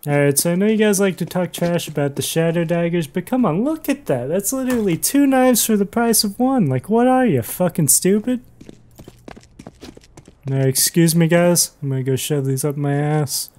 Alright, so I know you guys like to talk trash about the shadow daggers, but come on, look at that. That's literally 2 knives for the price of 1. Like, what are you, fucking stupid? Excuse me, guys. I'm gonna go shove these up my ass.